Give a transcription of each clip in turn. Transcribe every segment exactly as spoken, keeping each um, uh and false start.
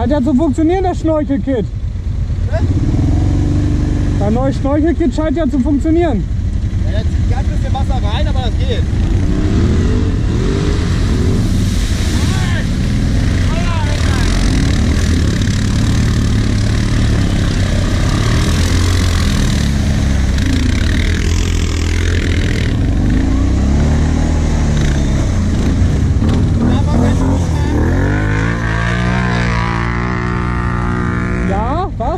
Scheint ja zu funktionieren, das Schnorchelkit. Dein neues Schnorchelkit scheint ja zu funktionieren. Ja, da zieht ganz bisschen Wasser rein, aber das geht. Ja, was?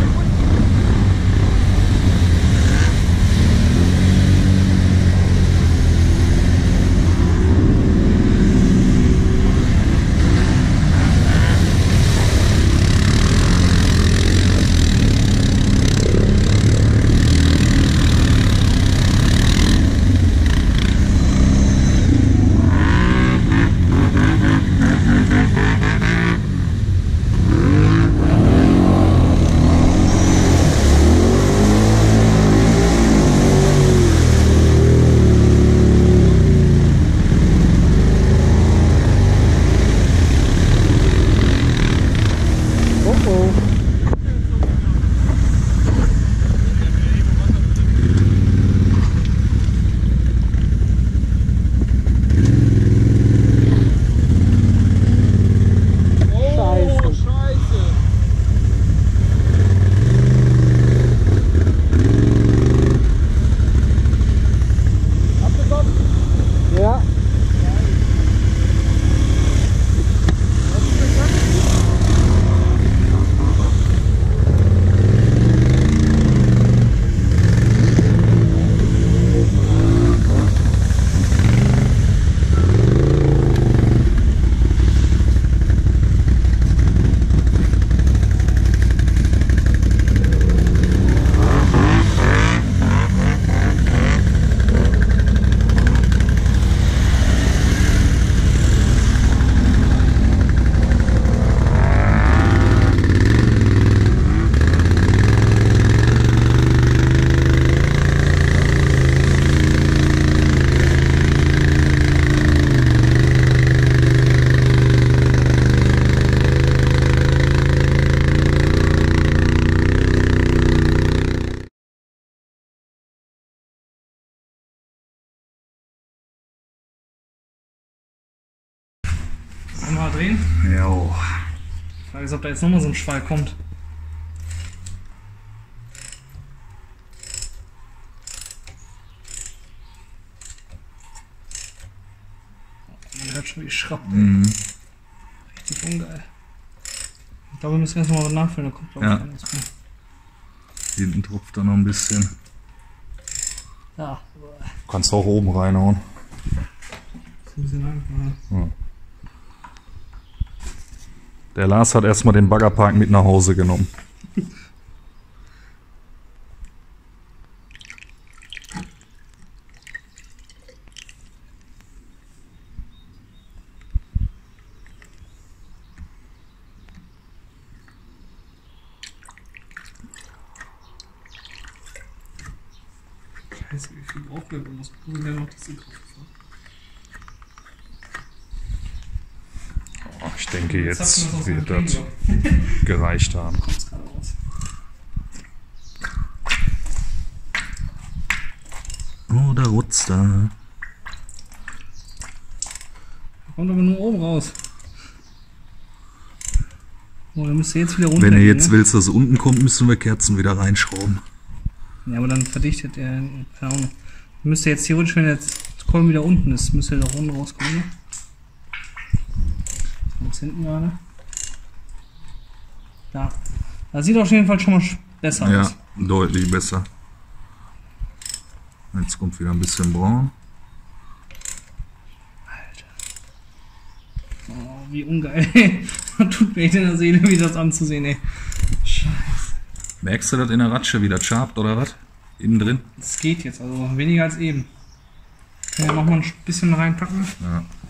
Mal drehen. Jo. Ich frage mich, ob da jetzt nochmal so ein Schwall kommt. Man hört schon wie Schrapp. Mhm. Richtig ungeil. Ich glaube, wir müssen erst mal was nachfüllen, da kommt glaube Ja. ich alles gut. Hinten tropft da noch ein bisschen. Ja. Du kannst auch oben reinhauen. Das ist ein bisschen lang. Ja. Der Lars hat erstmal den Baggerpark mit nach Hause genommen. Scheiße, wie viel brauchen wir, um das Problem ja noch diese Kraft fahren? Oh, ich denke, Jetzt jetzt zapfen wird wir das gereicht haben. Kommt's gerade raus. Oh, da rutzt da. Kommt aber nur oben raus. Oh, dann müsst ihr jetzt wieder runter. Wenn ihr jetzt ne? willst, dass es unten kommt, müssen wir Kerzen wieder reinschrauben. Ja, aber dann verdichtet er. Keine Ahnung. Müsst ihr jetzt theoretisch, wenn jetzt das Kolben wieder unten ist, müsst ihr da unten rauskommen, ne? Jetzt hinten gerade. Da. Das sieht auf jeden Fall schon mal besser Ja, aus. deutlich besser. Jetzt kommt wieder ein bisschen braun. Alter. Oh, wie ungeil. Tut mir echt in der Seele, wie das anzusehen, ey. Scheiße. Merkst du das in der Ratsche wieder schabt oder was? Innen drin? Das geht jetzt, also weniger als eben. Können wir noch mal ein bisschen reinpacken? Ja.